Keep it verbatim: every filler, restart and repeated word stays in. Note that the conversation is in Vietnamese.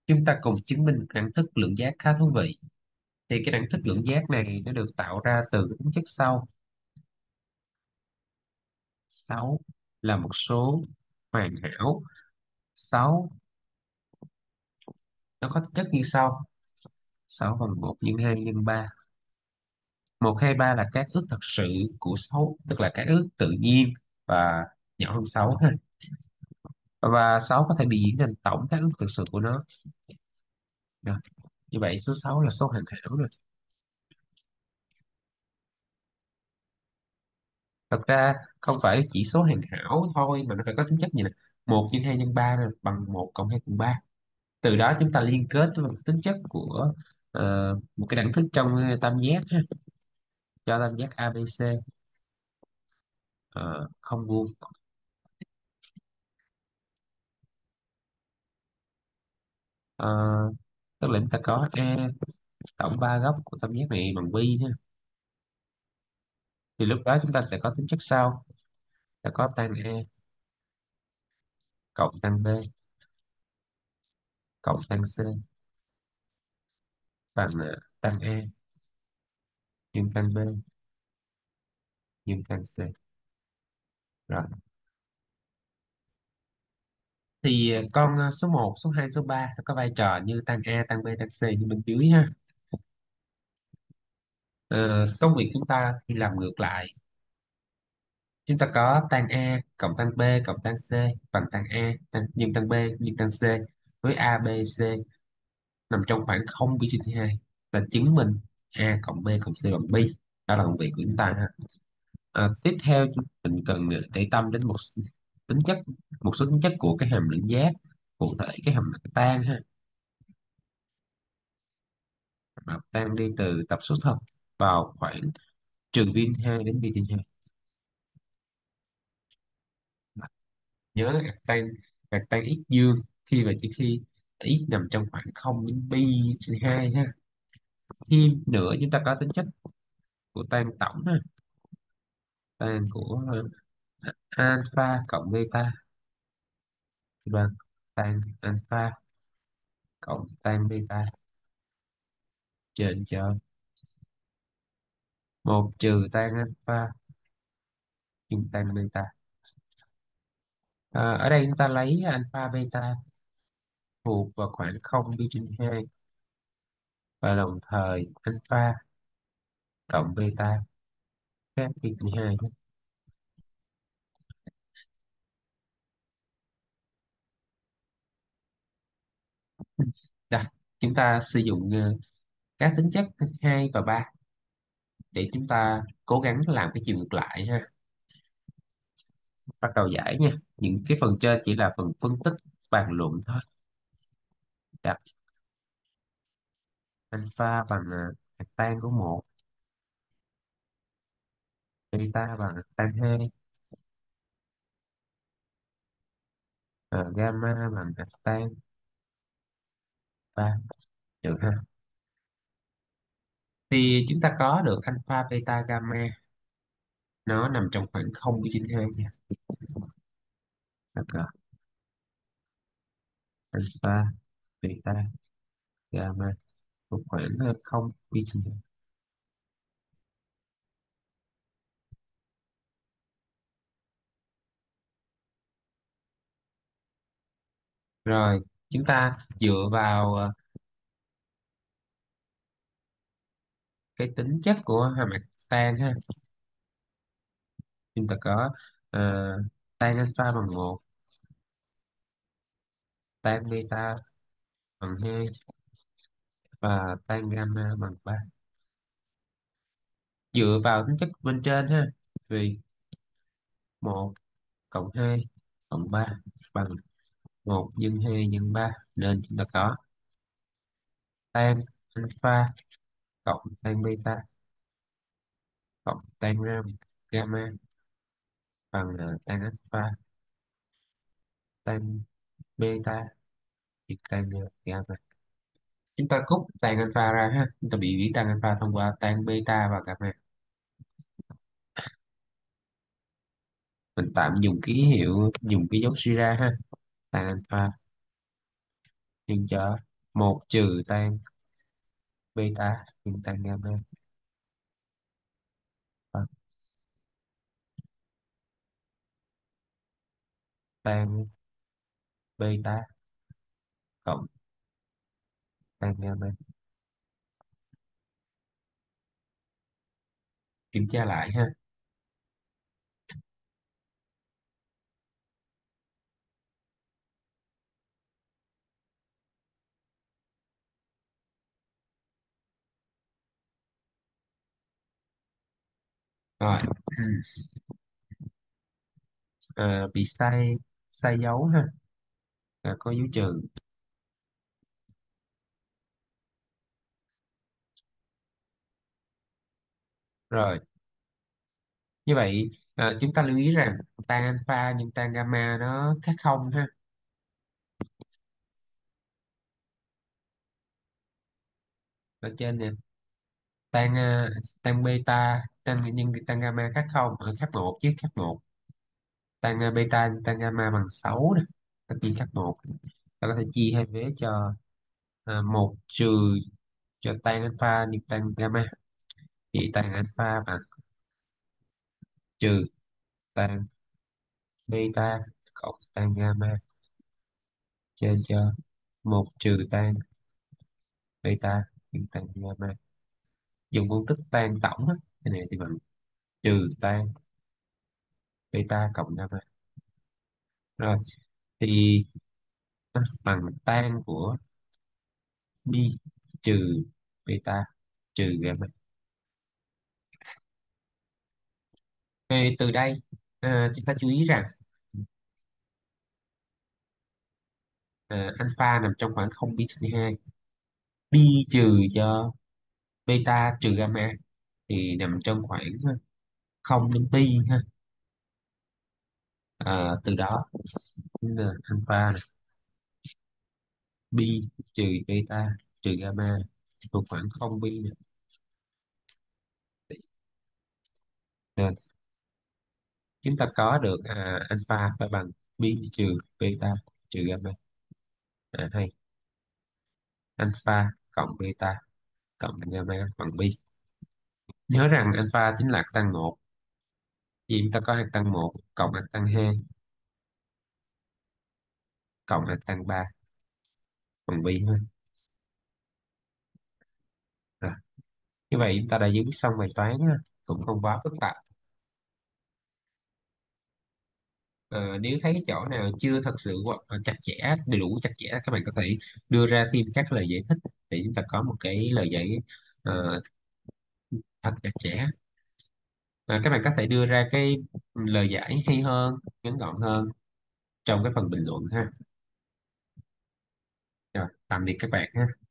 Chúng ta cùng chứng minh đẳng thức lượng giác khá thú vị. Thì cái đẳng thức lượng giác này nó được tạo ra từ cái tính chất sau. Sáu là một số hoàn hảo. Sáu nó có tính chất như sau: sáu bằng một nhân hai nhân ba. Một, hai, ba là các ước thật sự của sáu, tức là các ước tự nhiên và nhỏ hơn sáu ha. Và sáu có thể bị diễn thành tổng các ước thực sự của nó. Rồi, như vậy số sáu là số hoàn hảo rồi. Thật ra không phải chỉ số hoàn hảo thôi mà nó phải có tính chất gì nè: một nhân hai nhân ba bằng một cộng hai cộng ba. Từ đó chúng ta liên kết với tính chất của ờ, một cái đẳng thức trong tam giác ha, cho tam giác a bê xê ờ, không vuông. Ờ, tức là chúng ta có a tổng ba góc của tam giác này bằng pi ha. Thì lúc đó chúng ta sẽ có tính chất sau: ta có tan a cộng tan b cộng tan c bằng ờ, tan a nhân tan b nhân tan c. Rồi, thì ờ, con ờ, số một, số hai, số ba nó có vai trò như tan a, tan b, tan c như bên dưới ha. Ờ, công việc chúng ta thì làm ngược lại. Chúng ta có tan A cộng tan B cộng tan C bằng tan A tan, nhân tan B nhân tan C, với A, B, C nằm trong khoảng không pi trên hai, là chứng minh A cộng B cộng C bằng pi. Đó là công việc của chúng ta ha. À, tiếp theo mình cần để tâm đến một s- tính chất một số tính chất của cái hàm lượng giác, cụ thể cái hàm lượng tan ha. Mà tan đi từ tập số thật vào khoảng trừ pi hai đến pi trên hai. Nhớ gạt tan, gạt tan x dương khi và chỉ khi x nằm trong khoảng không đến pi trên hai ha. Thêm nữa chúng ta có tính chất của tan tổng ha, tan của ờ, alpha cộng beta thì bằng tan alpha cộng tan beta trên cho một trừ tan alpha nhân tan beta. À, ở đây chúng ta lấy alpha beta thuộc vào khoảng không pi trên hai, và đồng thời alpha cộng beta khác pi trên hai. Đây, chúng ta sử dụng ờ, các tính chất hai và ba để chúng ta cố gắng làm cái chiều ngược lại ha. Bắt đầu giải nha. Những cái phần trên chỉ là phần phân tích bàn luận thôi. Đặt alpha bằng uh, hạt tan của một, beta bằng hạt tan hai, uh, gamma bằng hạt tan ba, được ha. Thì chúng ta có được alpha beta gamma, nó nằm trong khoảng không trên hai nha. Được, alpha beta gamma một khoảng ờ, không pi trên hai. Rồi chúng ta dựa vào ờ, cái tính chất của hai mặt tan ha. Chúng ta có uh, tan alpha bằng một, tan beta bằng hai, và tan gamma bằng ba. Dựa vào tính chất bên trên ha, vì một cộng hai cộng ba bằng một nhân hai nhân ba, nên chúng ta có tan alpha cộng tan beta cộng tan ram gamma bằng uh, tan alpha tan beta thì tan uh, gamma. Chúng ta cút tan alpha ra ha, chúng ta bị biến tan alpha thông qua tan beta và gamma. Mình tạm dùng ký hiệu, dùng cái dấu suy ra ha. Tan alpha nhân cho một trừ tan beta nhân tan gamma và tan beta cộng tan gamma. Kiểm tra lại ha. Rồi. À, bị sai sai dấu ha. À, có dấu trừ. Rồi, như vậy à, chúng ta lưu ý rằng tan alpha nhưng tan gamma nó khác không ha. Ở trên nè, tan à, tan beta tan nhưng tan gamma khác không, ở khác một chứ, khác một. Tan à, beta tan gamma bằng sáu nè, tất nhiên khác một. Ta có thể chia hai vế cho à, một trừ cho tan alpha nhưng tan gamma, thì tan alpha bằng trừ tan beta cộng tan gamma trên cho một trừ tan beta nhân tan gamma. Dùng công thức tan tổng á, cái này thì bằng trừ tan beta cộng gamma. Rồi thì nó bằng tan của bi trừ beta trừ gamma. Thì từ đây à, chúng ta chú ý rằng à, alpha nằm trong khoảng không pi trên hai, pi trừ cho beta trừ gamma thì nằm trong khoảng không đến pi ha. À, từ đó là alpha này, pi trừ beta trừ gamma thuộc khoảng không pi này. Nên chúng ta có được à, alpha phải bằng pi trừ beta trừ gamma, à, hay alpha cộng beta cộng gamma bằng pi. Nhớ rằng alpha chính là tăng một, vì chúng ta có hạt tăng một cộng hạt tăng hai cộng hạt tăng ba bằng pi ha. Rồi, như vậy chúng ta đã giải quyết xong bài toán ha, cũng không quá phức tạp. Ờ, nếu thấy cái chỗ nào chưa thật sự quá- ờ, chặt chẽ, đầy đủ chặt chẽ, các bạn có thể đưa ra thêm các lời giải thích để chúng ta có một cái lời giải ờ, thật chặt chẽ. Ờ, các bạn có thể đưa ra cái lời giải hay hơn, ngắn gọn hơn trong cái phần bình luận ha. Rồi, tạm biệt các bạn ha.